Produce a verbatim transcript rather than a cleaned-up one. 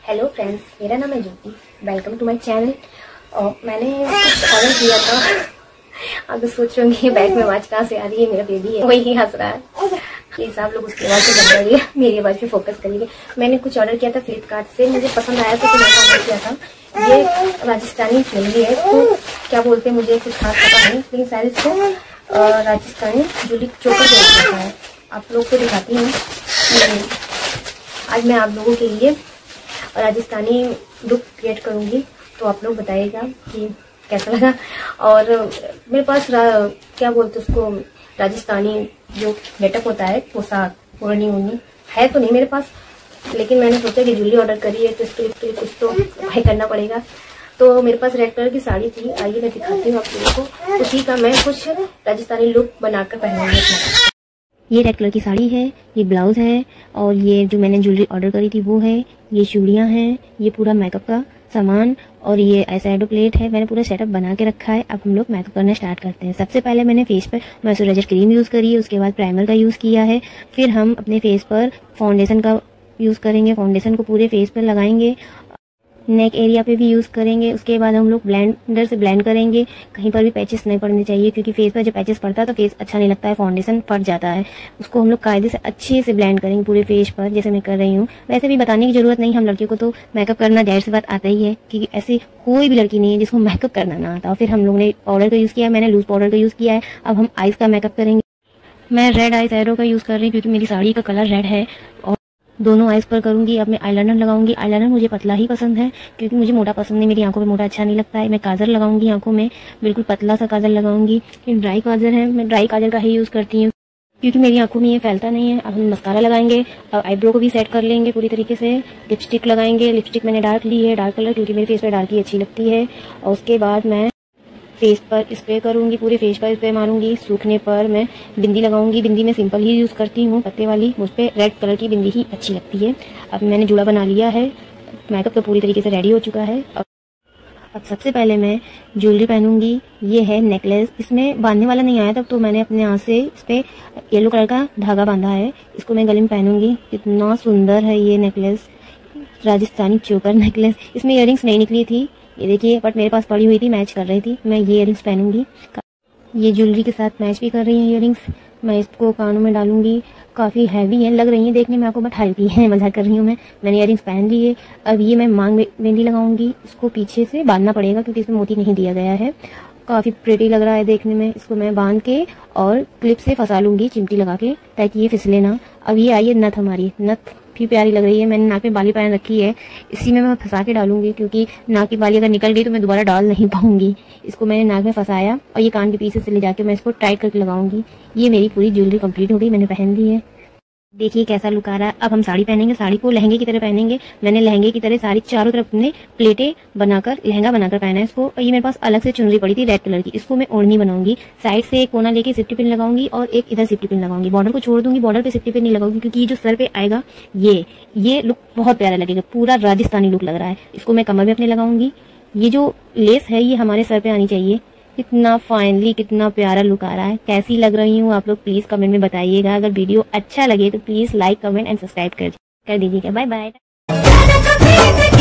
Hello friends, मेरा नाम है Jyoti. Welcome to my channel. और मैंने कुछ ऑर्डर किया था। अब सोच रहे होंगे बैग में आवाज कहाँ से आ रही है, मेरा बेबी है वही हंस रहा है। प्लीज आप लोग उसकी आवाज से बंद करिए, मेरी आवाज पे फोकस करिए। मैंने कुछ ऑर्डर किया था फ्लिपकार्ट से, मुझे पसंद आया था तो मैंने ऑर्डर किया था। ये राजस्थानी ज्वेलरी है, इसको क्या बोलते हैं मुझे कुछ खास पता नहीं, लेकिन शायद इसको राजस्थानी ज्वेलरी चोकर बोलता है। आप लोग को दिखाती हूँ। आज मैं आप लोगों के लिए राजस्थानी लुक क्रिएट करूंगी, तो आप लोग बताइएगा कि कैसा लगा। और मेरे पास क्या बोलते उसको राजस्थानी जो गेटअप होता है, पोशाक ओढ़नी ओढ़नी है तो नहीं मेरे पास, लेकिन मैंने सोचा कि ज्वेलरी ऑर्डर करी है तो इसके लिए कुछ तो भाई करना पड़ेगा। तो मेरे पास रेड कलर की साड़ी थी, आइए मैं दिखाती हूँ आप लोगों को। उसी का मैं कुछ राजस्थानी लुक बनाकर पहनूंगी। ये रेड कलर की साड़ी है, ये ब्लाउज है, और ये जो मैंने ज्वेलरी ऑर्डर करी थी वो है। ये चूड़ियाँ हैं, ये पूरा मेकअप का सामान, और ये ऐसा प्लेट है। मैंने पूरा सेटअप बना के रखा है। अब हम लोग मेकअप करना स्टार्ट करते हैं। सबसे पहले मैंने फेस पर मॉइस्चराइजर क्रीम यूज़ करी है, उसके बाद प्राइमर का यूज़ किया है। फिर हम अपने फेस पर फाउंडेशन का यूज़ करेंगे। फाउंडेशन को पूरे फेस पर लगाएंगे, नेक एरिया पे भी यूज़ करेंगे। उसके बाद हम लोग ब्लेंडर से ब्लेंड करेंगे। कहीं पर भी पैचेस नहीं पड़ने चाहिए, क्योंकि फेस पर जब पैचेस पड़ता है तो फेस अच्छा नहीं लगता है, फाउंडेशन फट जाता है। उसको हम लोग कायदे से अच्छे से ब्लेंड करेंगे पूरे फेस पर, जैसे मैं कर रही हूँ। वैसे भी बताने की जरूरत नहीं, हम लड़कियों को तो मेकअप करना जाहिर सी बात आता ही है, क्योंकि ऐसी कोई भी लड़की नहीं है जिसको मेकअप करना ना आता। फिर हम लोग ने पाउडर का यूज़ किया है, मैंने लूज पाउडर का यूज़ किया है। अब हम आइज का मेकअप करेंगे। मैं रेड आई शैडो का यूज़ कर रही हूँ, क्योंकि मेरी साड़ी का कलर रेड है, और दोनों आइज पर करूंगी। अब मैं आईलाइनर लगाऊंगी। आईलाइनर मुझे पतला ही पसंद है, क्योंकि मुझे मोटा पसंद नहीं, मेरी आंखों में मोटा अच्छा नहीं लगता है। मैं काजल लगाऊंगी आंखों में, बिल्कुल पतला सा काजल लगाऊंगी। ये ड्राई काजल है, मैं ड्राई काजल का ही यूज़ करती हूँ, क्योंकि मेरी आंखों में ये फैलता नहीं है। अब हम मस्कारा लगाएंगे, अब आईब्रो को भी सेट कर लेंगे पूरी तरीके से। लिपस्टिक लगाएंगे। लिपस्टिक मैंने डार्क ली है, डार्क कलर, क्योंकि मेरे फेस पर डार्क ही अच्छी लगती है। और उसके बाद मैं फेस पर स्प्रे करूंगी, पूरे फेस पर स्प्रे मारूंगी। सूखने पर मैं बिंदी लगाऊंगी। बिंदी मैं सिंपल ही यूज़ करती हूँ, पत्ते वाली। मुझ पर रेड कलर की बिंदी ही अच्छी लगती है। अब मैंने जूड़ा बना लिया है, मेकअप तो पूरी तरीके से रेडी हो चुका है। अब अब सबसे पहले मैं ज्वेलरी पहनूंगी। ये है नेकलेस, इसमें बांधने वाला नहीं आया था, तो मैंने अपने हाथ से इस पे येलो कलर का धागा बांधा है। इसको मैं गले में पहनूंगी। कितना सुंदर है ये नेकलेस, राजस्थानी चोकर नेकलेस। इसमें इयररिंग्स नहीं निकली थी, ये देखिए, बट मेरे पास पड़ी हुई थी, मैच कर रही थी। मैं ये इयररिंग्स पहनूंगी, ये ज्वेलरी के साथ मैच भी कर रही है इयररिंग्स। मैं इसको कानों में डालूंगी। काफ़ी हैवी है, लग रही है देखने में आपको, बट हल्की है, मजाक कर रही हूँ मैं। मैंने इयररिंग्स पहन ली है। अब ये मैं मांग में बिंदी लगाऊंगी। इसको पीछे से बांधना पड़ेगा, क्योंकि इसमें मोती नहीं दिया गया है। काफ़ी प्रिटी लग रहा है देखने में। इसको मैं बांध के और क्लिप से फंसा लूंगी, चिमटी लगा के, ताकि ये फिसले ना। अब ये आई है नथ, हमारी नथ भी प्यारी लग रही है। मैंने नाक में बाली पहन रखी है, इसी में मैं फंसा के डालूंगी, क्योंकि नाक की बाली अगर निकल गई तो मैं दोबारा डाल नहीं पाऊंगी। इसको मैंने नाक में फंसाया, और ये कान के पीछे से ले जाके मैं इसको टाइट करके लगाऊंगी। ये मेरी पूरी ज्वेलरी कंप्लीट हो गई, मैंने पहन ली है। देखिए कैसा लुक आ रहा है। अब हम साड़ी पहनेंगे, साड़ी को लहंगे की तरह पहनेंगे। मैंने लहंगे की तरह सारी चारों तरफ अपने प्लेटें बनाकर लहंगा बनाकर पहना है इसको। और ये मेरे पास अलग से चुनरी पड़ी थी रेड कलर की, इसको मैं ओढ़नी बनाऊंगी। साइड से एक कोना लेके सिफ्टी पिन लगाऊंगी, और एक इधर सिफ्टी पिन लगाऊंगी। बॉर्डर को छोड़ दूंगी, बॉर्डर पे सिफ्टी पिन नहीं लगाऊंगी, क्योंकि ये जो सर पे आएगा ये ये लुक बहुत प्यारा लगेगा, पूरा राजस्थानी लुक लग रहा है। इसको मैं कमर में अपने लगाऊंगी। ये जो लेस है ये हमारे सर पे आनी चाहिए। कितना फाइनली, कितना प्यारा लुक आ रहा है। कैसी लग रही हूँ आप लोग प्लीज कमेंट में बताइएगा। अगर वीडियो अच्छा लगे तो please like, comment and subscribe कर कर दीजिएगा। Bye bye.